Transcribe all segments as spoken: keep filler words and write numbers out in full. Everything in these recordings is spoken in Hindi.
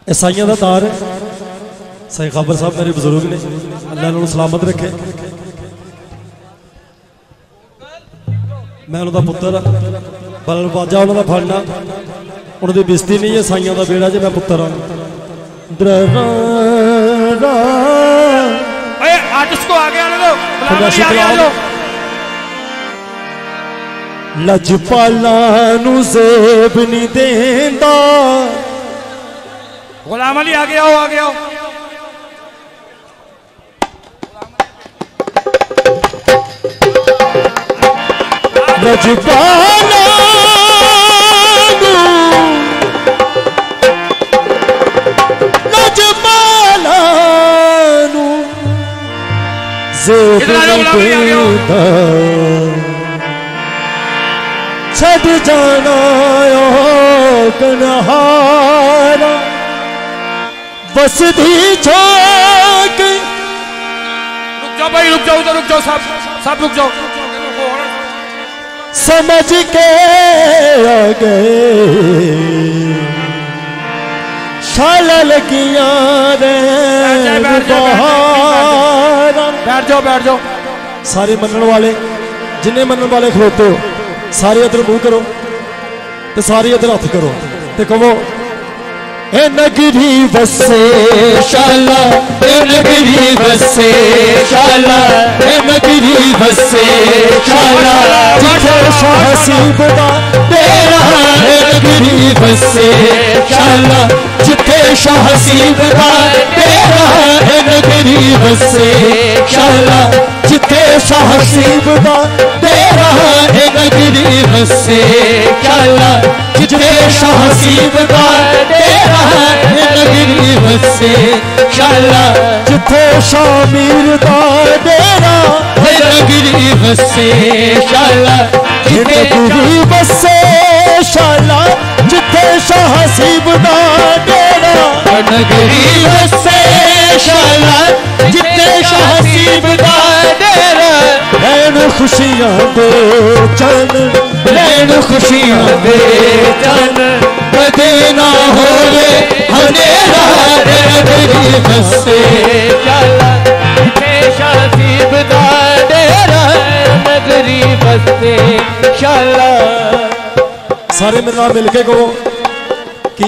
ईसाइयों का तार सही खबर साहब मेरे बुजुर्ग ने, अल्लाह उन्होंने सलामत रखे। मैं उन्होंने पुत्र बलल बाजा उन्होंने फड़ना, उन्होंने बेइज्जती नहीं है ईसाइयों का बेड़ा जे मैं पुत्र हाँ। लजपाला नू ज़ेब नहीं देंदा, गुलाम अली आगे आओ, आगे आओ। लजपाला लजपाला नू ज़ेब नहीं देंदा, छड़ जाना कन्हारा बस दी छोक। रुक जाओ भाई, रुक जाओ, रुक जाओ, सब सब रुक जाओ। समझ के आ गए शाला लगिया रे बहार। बैठ जाओ, बैठ जाओ। सारे मनन वाले जिन्हें मनन वाले खलोते हो सारे इधर मुंह करो तो सारे इधर हथ करो ते कहो ए नगरी बसे शाला, ए नगरी बसे शाला, ए नगरी बसे शाला, जिथे शाह हसीब दा डेरा। ए नगरी बसे शाला, जिथे शाह हसीब दा डेरा। ए नगरी बसे शाला, जिथे शाह हसीब दा डेरा। ए नगरी बसे शाला, जिथे शाह हसीब दा डेरा। ए नगरी बसे शाला, जिथे शामीर दा डेरा। ए नगरी बसे शाला, जिथे नगरी बसे शाला, जिथे शाह हसीब दा डेरा। ए नगरी बसे शाला, जिथे शाह हसीब दा डेरा। रैन खुशियां दे चन, रैन खुशियां दे चन, कदे ना होवे हनेरा। ए नगरी बसे शाला, जिथे शाह हसीब दा डेरा। नगरी बसे शाला। सारे मेरे नाल मिलके कहो कि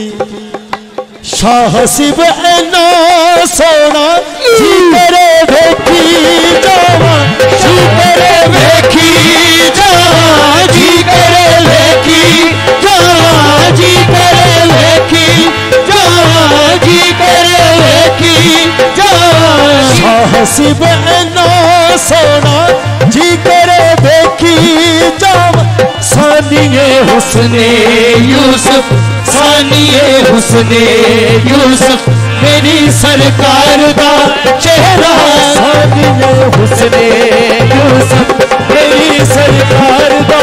शाह हसीब ऐना सोना जी करे वेखी जावा, जी करे वेखी जावा, जी करे वेखी जावा, जी करे वेखी जावा, जी करे वेखी जावा। शाह हसीब ऐना सोना जी करे वेखी जावा। सानिए हुस्ने यूसुफ, सानिए हुस्ने यूसुफ, मेरी सरकार दा चेहरा। सानिए हुस्ने यूसुफ, मेरी सरकार दा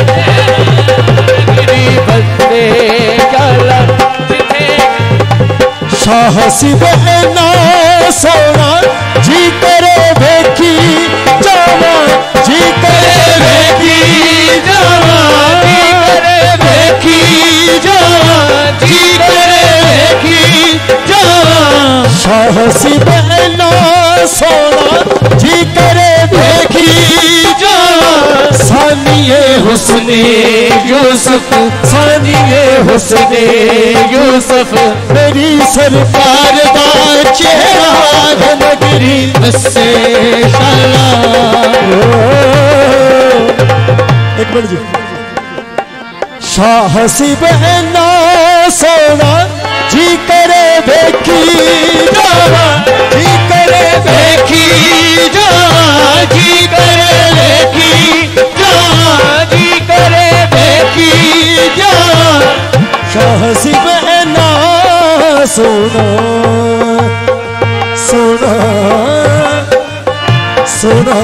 मेरी बंदे शाला, जिथे शाह हसीब ऐना सोना जी करे वेखी जावा, जी करे वेखी जावा, जी करे वेखी जावा, जी करे वेखी जावा। शाह हसीब ऐना सोना जी करे वेखी जावा। सानिए हुस्ने यूसुफ, सानिए हुस्ने यूसुफ, मेरी सरकार दा चेहरा। नगरी बसे शाला। एक मिनट जी। शाह हसीब ऐना सोना जी करे वेखी जावा, जी करे वेखी जावा, जी करे वेखी जावा, जी करे वेखी जावा। शाह हसीब ऐना सोना सोना सोना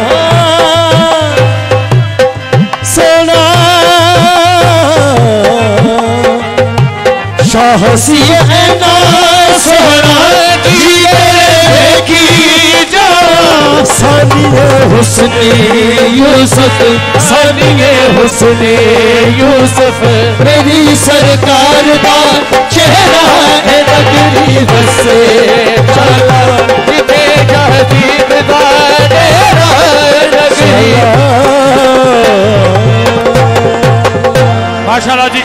सोना। शाह हसीब ऐना सोना जी करे वेखी जावा। सानिए हुस्ने यूसुफ, सानिए हुस्ने यूसुफ, मेरी सरकार दा चेहरा। ए नगरी से चला जिथे जहजीब दा डेरा नगरी। माशाल्लाह जी।